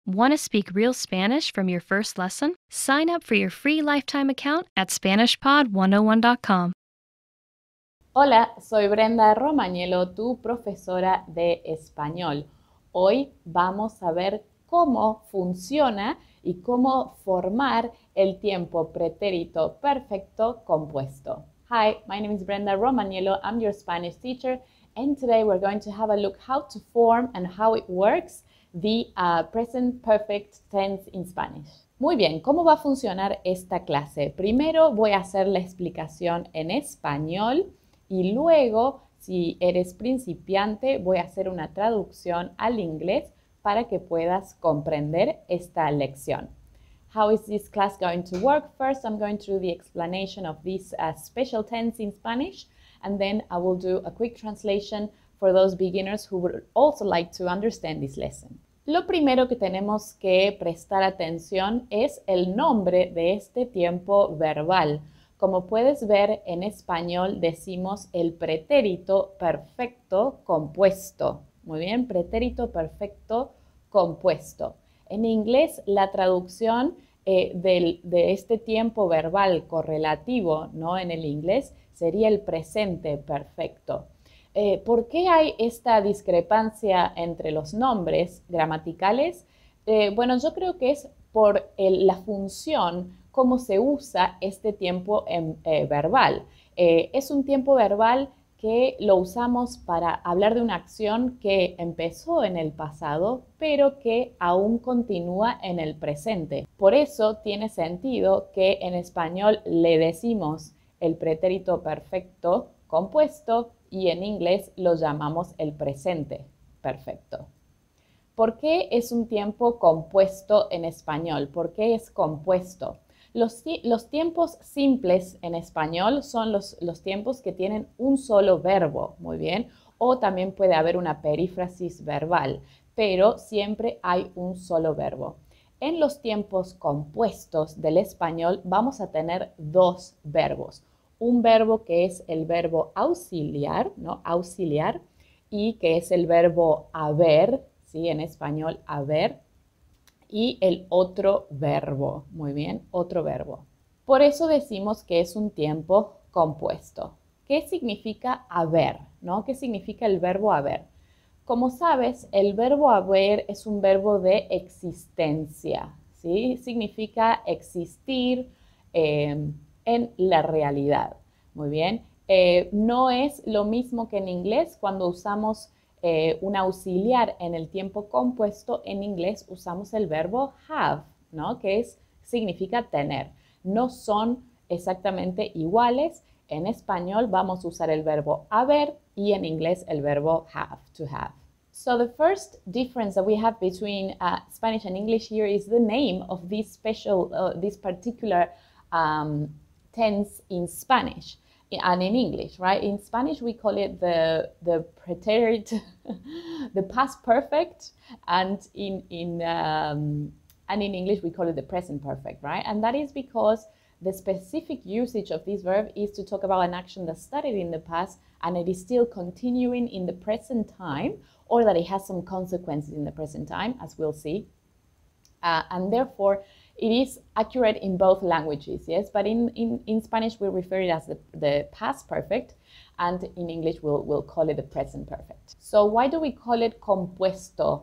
Want to speak real Spanish from your first lesson? Sign up for your free lifetime account at SpanishPod101.com. Hola, soy Brenda Romagnolo, tu profesora de español. Hoy vamos a ver cómo funciona y cómo formar el tiempo pretérito perfecto compuesto. Hi, my name is Brenda Romagnolo. I'm your Spanish teacher, and today we're going to have a look how to form and how it works the present perfect tense in Spanish. Muy bien, ¿cómo va a funcionar esta clase? Primero voy a hacer la explicación en español y luego, si eres principiante, voy a hacer una traducción al inglés para que puedas comprender esta lección. How is this class going to work? First, I'm going to do the explanation of this special tense in Spanish, and then I will do a quick translation for those beginners who would also like to understand this lesson. Lo primero que tenemos que prestar atención es el nombre de este tiempo verbal. Como puedes ver, en español decimos el pretérito perfecto compuesto. Muy bien, pretérito perfecto compuesto. En inglés, la traducción de este tiempo verbal correlativo, ¿no? En el inglés sería el presente perfecto. ¿Por qué hay esta discrepancia entre los nombres gramaticales? Bueno, yo creo que es por la función, cómo se usa este tiempo verbal. Es un tiempo verbal que lo usamos para hablar de una acción que empezó en el pasado, pero que aún continúa en el presente. Por eso tiene sentido que en español le decimos el pretérito perfecto compuesto y en inglés lo llamamos el presente perfecto. ¿Por qué es un tiempo compuesto en español? ¿Por qué es compuesto? Los tiempos simples en español son los tiempos que tienen un solo verbo, muy bien, o también puede haber una perífrasis verbal, pero siempre hay un solo verbo. En los tiempos compuestos del español vamos a tener dos verbos. Un verbo que es el verbo auxiliar, ¿no? Auxiliar, y que es el verbo haber, ¿sí? En español, haber, y el otro verbo, muy bien, otro verbo. Por eso decimos que es un tiempo compuesto. ¿Qué significa haber? ¿No? ¿Qué significa el verbo haber? Como sabes, el verbo haber es un verbo de existencia, ¿sí? Significa existir en la realidad. Muy bien. No es lo mismo que en inglés cuando usamos un auxiliar en el tiempo compuesto. En inglés usamos el verbo have, ¿no? Que significa tener. No son exactamente iguales. En español vamos a usar el verbo haber y en inglés el verbo have, to have. So the first difference that we have between Spanish and English here is the name of this this particular tense in Spanish and in English, right? In Spanish, we call it the preterite, the past perfect, and in English, we call it the present perfect, right? And that is because the specific usage of this verb is to talk about an action that started in the past and it is still continuing in the present time, or that it has some consequences in the present time, as we'll see. And therefore, it is accurate in both languages, yes? But in Spanish, we refer it as the past perfect, and in English, we'll call it the present perfect. So why do we call it compuesto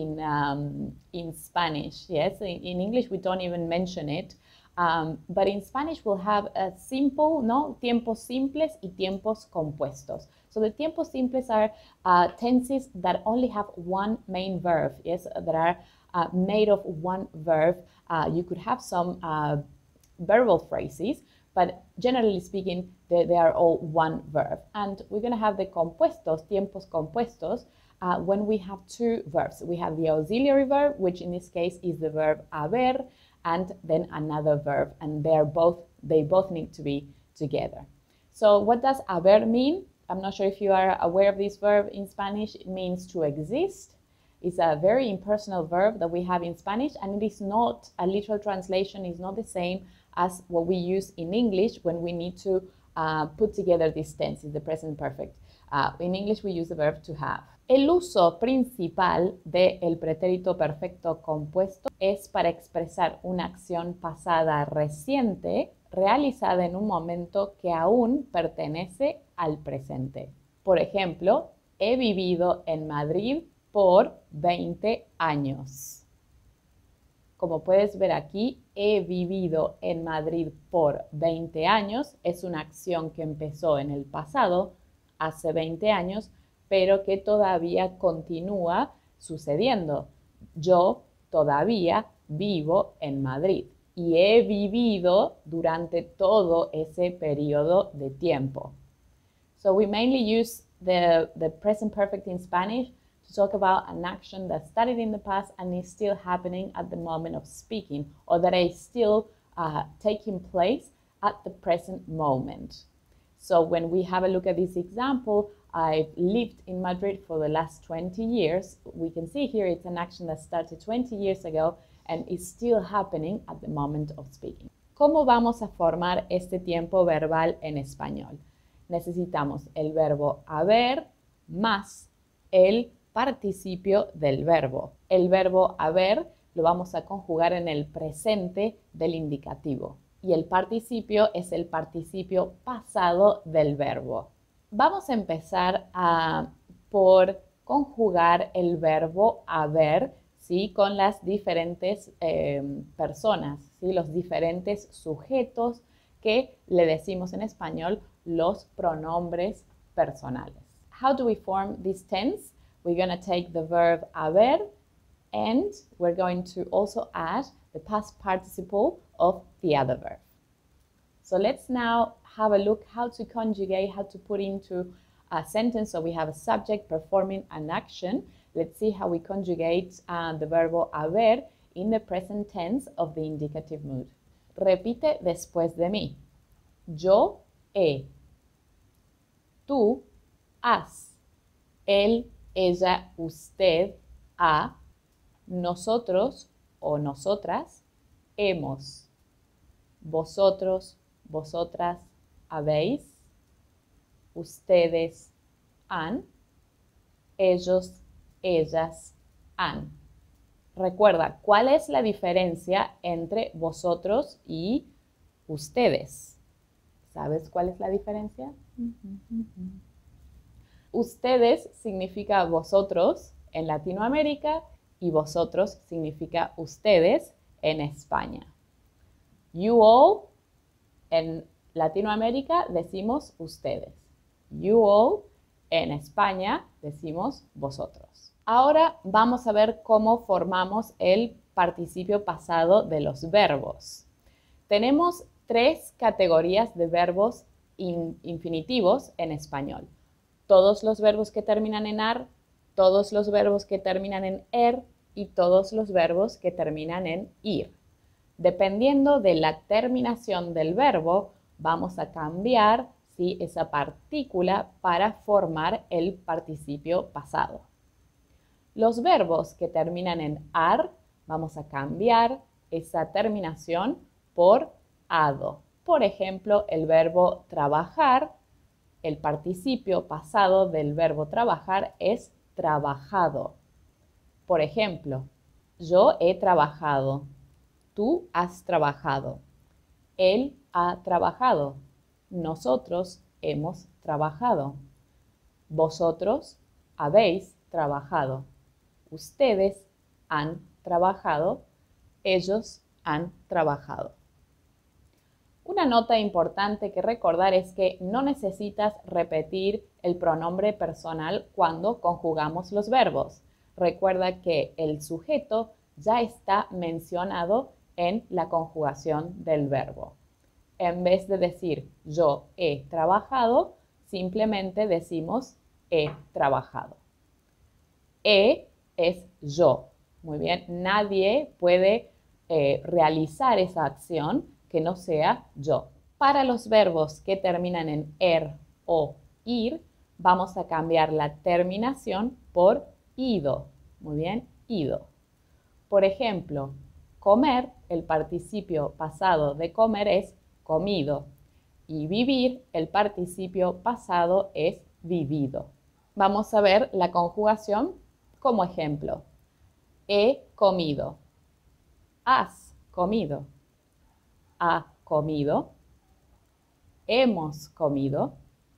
in Spanish? Yes, in English, we don't even mention it. But in Spanish, we'll have a simple, no, tiempos simples y tiempos compuestos. So the tiempos simples are tenses that only have one main verb, yes, that are made of one verb. You could have some verbal phrases, but generally speaking, they are all one verb. And we're going to have the compuestos, tiempos compuestos, when we have two verbs. We have the auxiliary verb, which in this case is the verb haber, and then another verb, and they both need to be together. So what does haber mean? I'm not sure if you are aware of this verb in Spanish. It means to exist. It's a very impersonal verb that we have in Spanish, and it is not a literal translation. It's not the same as what we use in English when we need to put together this tense, is the present perfect. In English, we use the verb to have. El uso principal del pretérito perfecto compuesto es para expresar una acción pasada reciente realizada en un momento que aún pertenece al presente. Por ejemplo, he vivido en Madrid por 20 años. Como puedes ver aquí, he vivido en Madrid por 20 años. Es una acción que empezó en el pasado, hace 20 años, pero que todavía continúa sucediendo. Yo todavía vivo en Madrid y he vivido durante todo ese periodo de tiempo. So we mainly use the present perfect in Spanish to talk about an action that started in the past and is still happening at the moment of speaking, or that is still taking place at the present moment. So when we have a look at this example, I've lived in Madrid for the last 20 years. We can see here it's an action that started 20 years ago and is still happening at the moment of speaking. ¿Cómo vamos a formar este tiempo verbal en español? Necesitamos el verbo haber más el participio del verbo. El verbo haber lo vamos a conjugar en el presente del indicativo y el participio es el participio pasado del verbo. Vamos a empezar por conjugar el verbo haber, ¿sí? Con las diferentes personas, ¿sí? Los diferentes sujetos que le decimos en español los pronombres personales. How do we form this tense? We're going to take the verb haber and we're going to also add the past participle of the other verb. So let's now have a look how to conjugate, how to put into a sentence. So we have a subject performing an action. Let's see how we conjugate the verbo haber in the present tense of the indicative mood. Repite después de mí. Yo he. Tú has. Él, ella, usted ha. Nosotros o nosotras hemos. Vosotros, vosotras habéis. Ustedes han. Ellos, ellas han. Recuerda, ¿cuál es la diferencia entre vosotros y ustedes? ¿Sabes cuál es la diferencia? Ustedes significa vosotros en Latinoamérica y vosotros significa ustedes en España. You all en Latinoamérica decimos ustedes. You all en España decimos vosotros. Ahora vamos a ver cómo formamos el participio pasado de los verbos. Tenemos 3 categorías de verbos infinitivos en español. Todos los verbos que terminan en ar, todos los verbos que terminan en er y todos los verbos que terminan en ir. Dependiendo de la terminación del verbo, vamos a cambiar, ¿sí?, esa partícula para formar el participio pasado. Los verbos que terminan en ar, vamos a cambiar esa terminación por ado. Por ejemplo, el verbo trabajar, el participio pasado del verbo trabajar es trabajado. Por ejemplo, yo he trabajado, tú has trabajado, él ha trabajado, nosotros hemos trabajado, vosotros habéis trabajado, ustedes han trabajado, ellos han trabajado. Una nota importante que recordar es que no necesitas repetir el pronombre personal cuando conjugamos los verbos. Recuerda que el sujeto ya está mencionado en la conjugación del verbo. En vez de decir yo he trabajado, simplemente decimos he trabajado. He es yo. Muy bien, nadie puede realizar esa acción que no sea yo. Para los verbos que terminan en er o ir, vamos a cambiar la terminación por ido. Muy bien, ido. Por ejemplo, comer, el participio pasado de comer es comido. Y vivir, el participio pasado es vivido. vamos a ver la conjugación como ejemplo. He comido. Has comido. Ha comido. Hemos comido.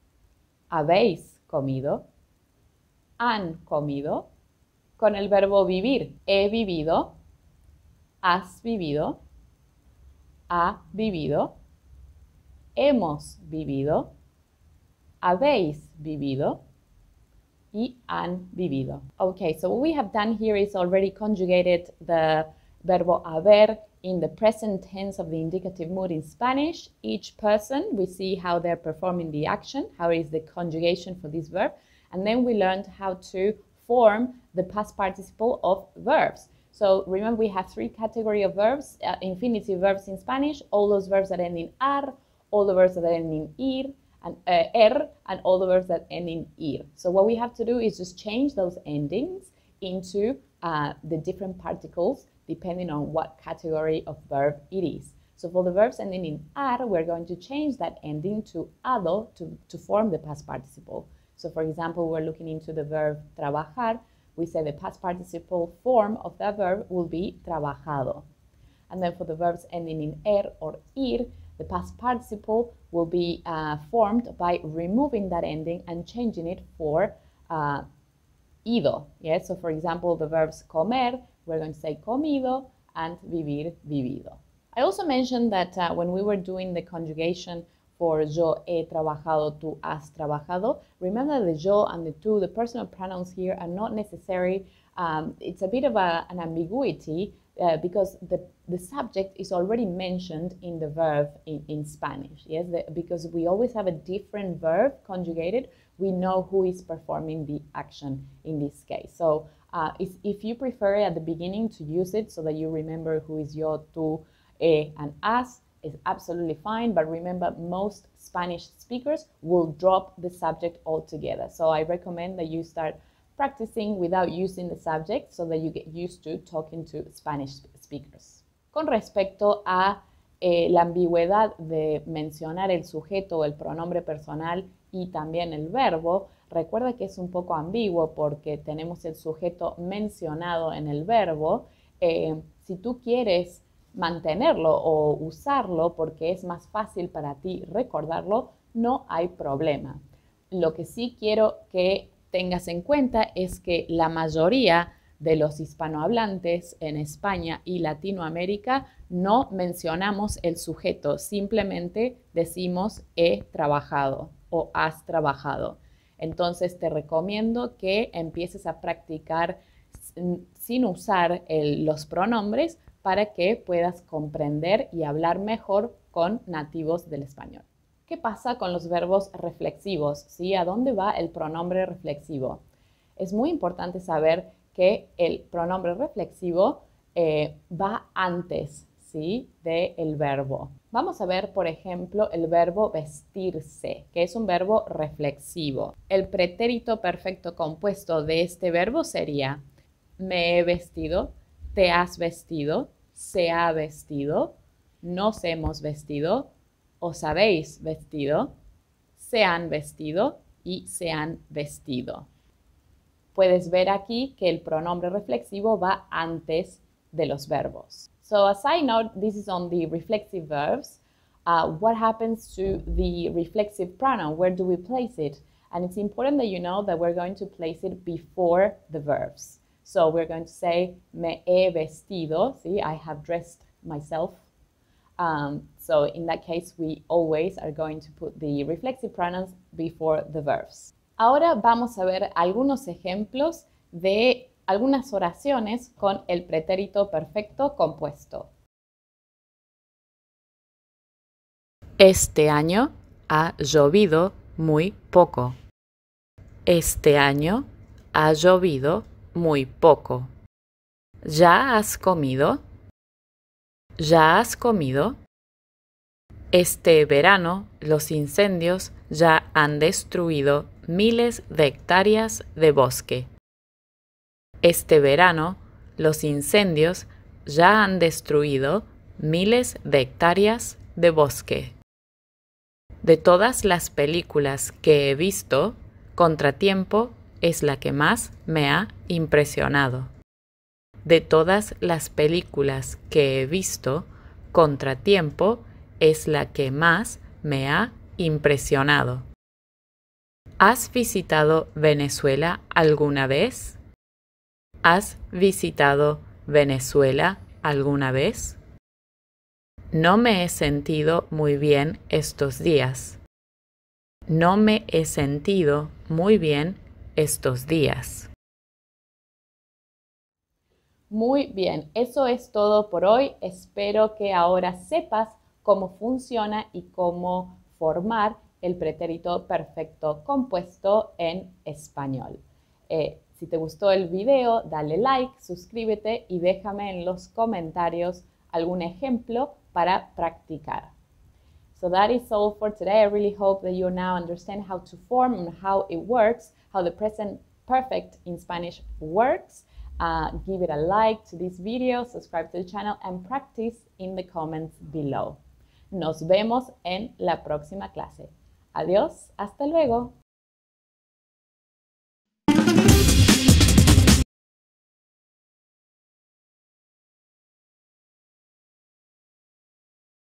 Habéis comido. Han comido. Con el verbo vivir, he vivido. Has vivido. Ha vivido. Hemos vivido. Habéis vivido. Y han vivido. Okay, so what we have done here is already conjugated the verbo haber in the present tense of the indicative mood in Spanish. Each person, we see how they're performing the action, how is the conjugation for this verb, and then we learned how to form the past participle of verbs. So remember, we have three categories of verbs, infinitive verbs in Spanish, all those verbs that end in ar, all the verbs that end in ir, and and all the verbs that end in ir. So what we have to do is just change those endings into the different particles depending on what category of verb it is. So for the verbs ending in ar, we're going to change that ending to ado to form the past participle. So for example, we're looking into the verb trabajar. We say the past participle form of that verb will be trabajado. And then for the verbs ending in or ir, the past participle will be formed by removing that ending and changing it for ido. Yeah? So for example, the verbs comer, we're going to say comido, and vivir, vivido. I also mentioned that when we were doing the conjugation for yo he trabajado, tú has trabajado, remember the yo and the tú, the personal pronouns here are not necessary. It's a bit of an ambiguity because the subject is already mentioned in the verb in Spanish. Yes, because we always have a different verb conjugated, we know who is performing the action in this case. So if you prefer at the beginning to use it so that you remember who is yo, tú, and has, is absolutely fine, but remember most Spanish speakers will drop the subject altogether. So I recommend that you start practicing without using the subject so that you get used to talking to Spanish speakers. Con respecto a la ambigüedad de mencionar el sujeto o el pronombre personal y también el verbo, recuerda que es un poco ambiguo porque tenemos el sujeto mencionado en el verbo. Si tú quieres mantenerlo o usarlo porque es más fácil para ti recordarlo, no hay problema. Lo que sí quiero que tengas en cuenta es que la mayoría de los hispanohablantes en España y Latinoamérica no mencionamos el sujeto, simplemente decimos he trabajado o has trabajado. Entonces te recomiendo que empieces a practicar sin usar los pronombres para que puedas comprender y hablar mejor con nativos del español. ¿Qué pasa con los verbos reflexivos? ¿Sí? ¿A dónde va el pronombre reflexivo? Es muy importante saber que el pronombre reflexivo va antes, ¿sí?, del verbo. Vamos a ver, por ejemplo, el verbo vestirse, que es un verbo reflexivo. El pretérito perfecto compuesto de este verbo sería me he vestido, te has vestido, se ha vestido, nos hemos vestido, os habéis vestido, se han vestido y se han vestido. Puedes ver aquí que el pronombre reflexivo va antes de los verbos. So as I note, this is on the reflexive verbs. What happens to the reflexive pronoun? Where do we place it? And it's important that you know that we're going to place it before the verbs. So we're going to say, me he vestido, see, I have dressed myself. So in that case, we always are going to put the reflexive pronouns before the verbs. Ahora vamos a ver algunos ejemplos de algunas oraciones con el pretérito perfecto compuesto. Este año ha llovido muy poco. Este año ha llovido muy poco. ¿Ya has comido? ¿Ya has comido? Este verano los incendios ya han destruido miles de hectáreas de bosque. Este verano los incendios ya han destruido miles de hectáreas de bosque. De todas las películas que he visto, Contratiempo es la que más me ha impresionado. De todas las películas que he visto, Contratiempo es la que más me ha impresionado. ¿Has visitado Venezuela alguna vez? ¿Has visitado Venezuela alguna vez? No me he sentido muy bien estos días. No me he sentido muy bien estos días. Muy bien, eso es todo por hoy. Espero que ahora sepas cómo funciona y cómo formar el pretérito perfecto compuesto en español. Si te gustó el video, dale like, suscríbete y déjame en los comentarios algún ejemplo para practicar. So that is all for today. I really hope that you now understand how to form and how it works, how the present perfect in Spanish works. Give it a like to this video, subscribe to the channel, and practice in the comments below. Nos vemos en la próxima clase. Adiós, hasta luego.